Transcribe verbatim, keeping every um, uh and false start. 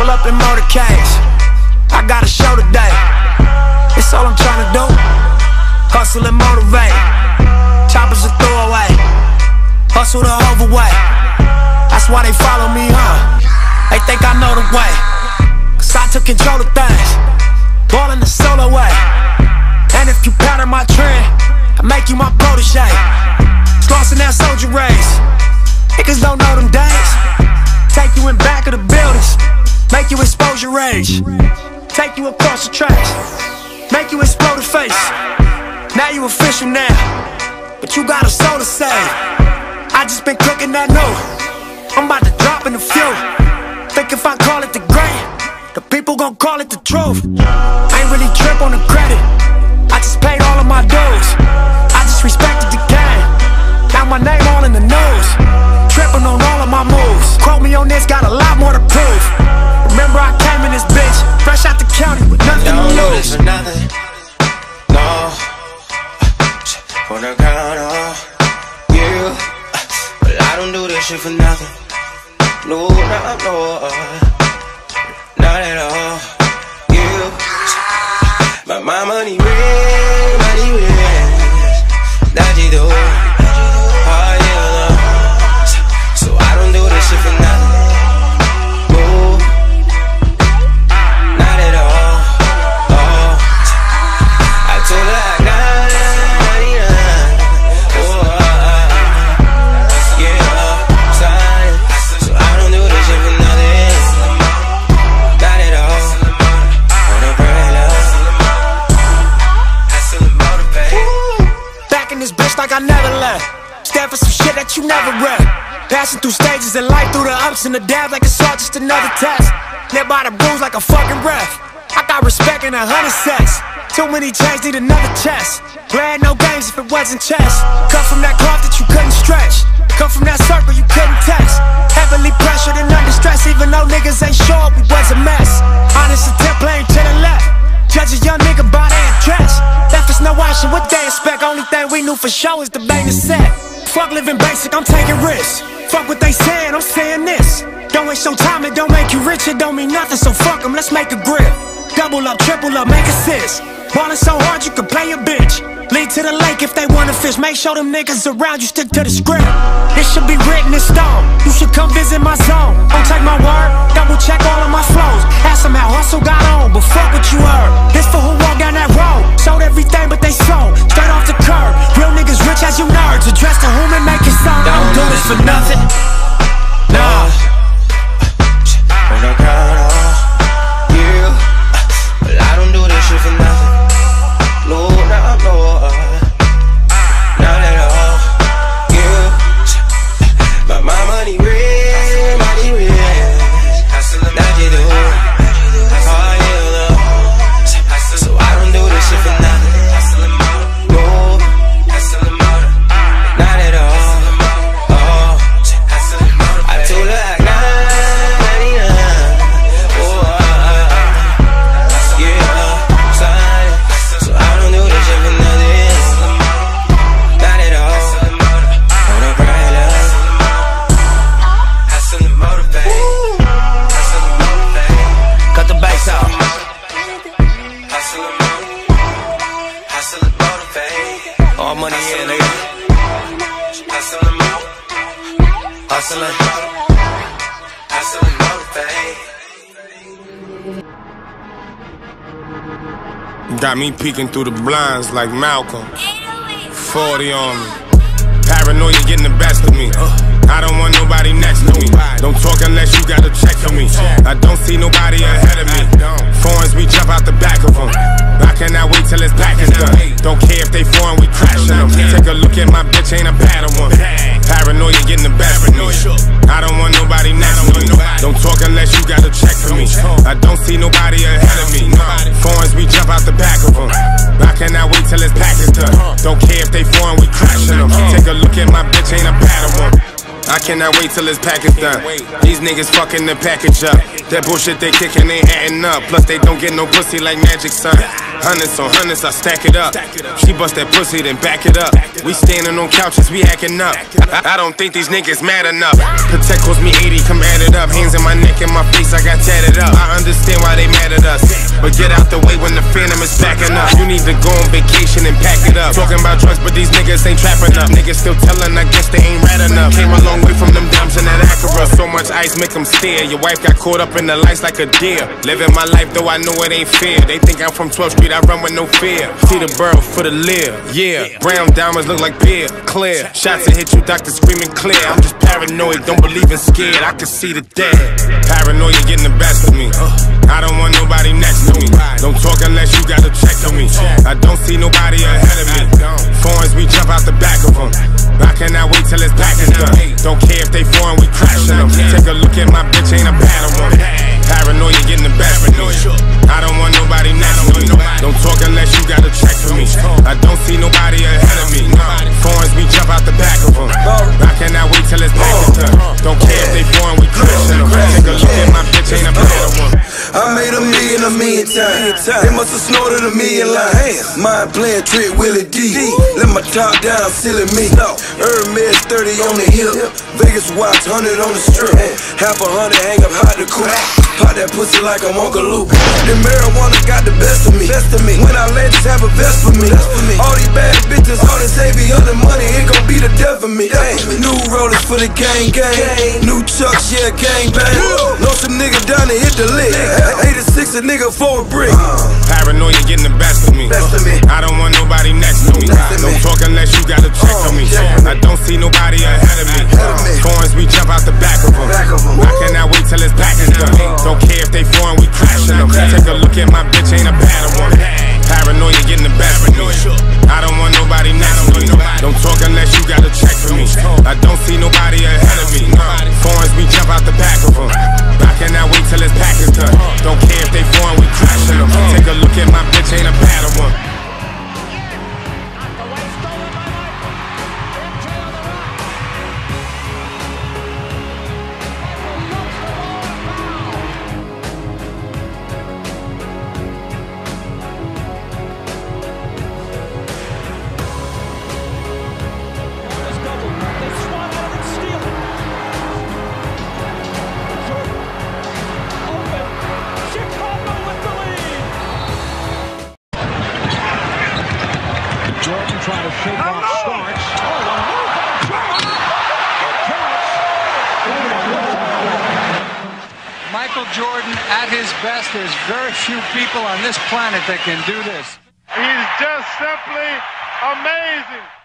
Pull up in motorcades, I got a show today. It's all I'm tryna do, hustle and motivate. Choppers a throwaway, hustle the overweight. That's why they follow me, huh? They think I know the way, cause I took control of things, ballin' the solo way. And if you pattern my trend, I make you my protege. Slossin' that soldier race, niggas don't know them days. Take you in back of the buildings, make you expose your rage. Take you across the tracks, make you explode the face. Now you official now, but you got a soul to save. I just been cooking that new, I'm about to drop in a few. Think if I call it the great, the people gon' call it the truth. I ain't really trip on the credit, I just paid all of my dues. I just respected the game, now my name all in the news. Tripping on all of my moves, quote me on this, got a lot more to prove. Remember I came in this bitch, fresh out the county with nothing to lose. Don't do this for nothing, no. Wanna count on you, but I don't do this shit for nothing. No, no, no, not at all. You, but my money real, money real. That you do, oh yeah. So I don't do this shit for nothing. No, not at all. Oh, I told her I got. Like I never left, stand for some shit that you never read. Passing through stages in life, through the ups and the downs, like it's all just another test. Live by the rules like a fucking ref. I got respect in a hundred sets. Too many chains, need another chest. Playing no games if it wasn't chess. Come from that cloth that you couldn't stretch, come from that circle you couldn't text. Heavily pressured and under stress, even though niggas ain't sure we was a mess. Honest attempt playing to the left, judge a young nigga by their dress. Left us no option, what they expect? Only thing we knew for sure is the bang is set. Fuck living basic, I'm taking risks. Fuck what they saying, I'm saying this. Don't waste your time, it don't make you rich, it don't mean nothing, so fuck them, let's make a grip. Double up, triple up, make assists. Ballin' so hard you can play a bitch. Lead to the lake if they wanna fish. Make sure them niggas around you stick to the script. This should be written in stone, you should come visit my zone. Don't take my word, double check all of my flows. Ask them how hustle got on, but fuck what you heard. This for who walked down that road, sold everything but they sold, straight off the curb. Real niggas rich as you nerds, address to whom and make it sound. I don't do this for nothing, nah. Wanna count on you, but I don't do this shit for nothing. No, no, no, not at all. You, but my money real, money real. That you do, oh yeah. So I don't do this shit for nothing. No, not at all. Oh, I told her I got ninety-nine. Oh, yeah, sorry. So I don't do this shit for nothing. Not at all. Wanna cry love. Hustle and motivate. Hustle and motivate. Cut the bass out. Hustle and motivate. Hustle and motivate. All money in, nigga. Hustle and motivate. Hustle and motivate. Hustle and motivate. Got me peeking through the blinds like Malcolm. forty on me. Paranoia getting the best of me. I don't want nobody next to me. Don't talk unless you got a check for me. I don't see nobody ahead of me. Foreigns, we jump out the back of them. I cannot wait till it's packaged done. Don't care if they foreign, we crashing them. Take a look at my bitch, ain't a bad one. Paranoia getting the best of me. I don't want nobody next to me. Don't talk unless you got a check for me. I don't see nobody ahead of me. Foreigns, we jump out the back of them. I cannot wait till it's packaged done. Don't care if they foreign, we crashing them. Take a look at my bitch, ain't a bad one. I cannot wait till this package done. These niggas fucking the package up. That bullshit they kicking ain't adding up. Plus they don't get no pussy like Magic Son. Hundreds on hundreds, I stack it up. She bust that pussy, then back it up. We standing on couches, we acting up. I, I don't think these niggas mad enough. Protect cost me eighty, come add it up. up. Hands in my neck and my face, I got tatted up. I understand why they mad at us, but get out the way when the phantom is backing up. You need to go on vacation and pack it up. Talking about drugs, but these niggas ain't trapping up. Niggas still telling, I guess they ain't rat enough. Came a long way from them dimes in that Acura. So much ice make them stare. Your wife got caught up in the lights like a deer. Living my life though I know it ain't fair. They think I'm from twelfth street, I run with no fear. See the burl for the leer, yeah. Brown diamonds look like beer, clear. Shots that hit you, doctor screaming clear. I'm just paranoid, don't believe in scared. I can see the dead. Paranoia getting the best of me. I don't want nobody next to me. Don't talk unless you got a check for me. I don't see nobody ahead of me. Foreigns, we jump out the back of them. I cannot wait till it's packaged done. Don't care if they foreign, we crashing them. Take a look at my bitch, ain't a bad one. Paranoia getting the best of me. I don't want nobody next to me. Don't talk unless you got a check for me. I don't see nobody ahead of me. Foreigns, we jump out the back of them. I cannot wait till it's packaged done. Don't care if they foreign, we crashing them. Take a look at my bitch, ain't a bad one. I made a million a million times. They must have snorted a million lines. Mind playing trick Willie D. Let my top down, silly me. Hermes thirty on the hip. Vegas watch hundred on the strip. Half a hundred hang up hot to cool. Pop that pussy like I'm Uncle Luke. The marijuana got the best of me. When I let this have a vest for me. All these bad bitches, all this A B other money, it gon' be the death of me. New rollers for the gang gang. New chucks, yeah, gang bang. Know some nigga down to hit the lick. eighty-six a nigga for a brick. Paranoia getting the best of me. I don't want nobody next to me. Don't talk unless you got a check for me. I don't see nobody ahead of me. Foreigns, we jump out the back of them. I cannot wait till it's packaged done. Don't care if they foreign, we crashing them. Take a look at my bitch, ain't a bad one. Paranoia getting the best of me. I don't want nobody next to me. Don't talk unless you got a check for me. I don't see nobody ahead of me. Foreigns, we jump out the back of them. I cannot wait till it's packaged done. Don't care if they foreign, we crashing them. Take a look at my bitch, ain't a bad one. Jordan trying to shake off Starks. Oh, a move by Jordan. It counts. Michael Jordan at his best. There's very few people on this planet that can do this. He's just simply amazing.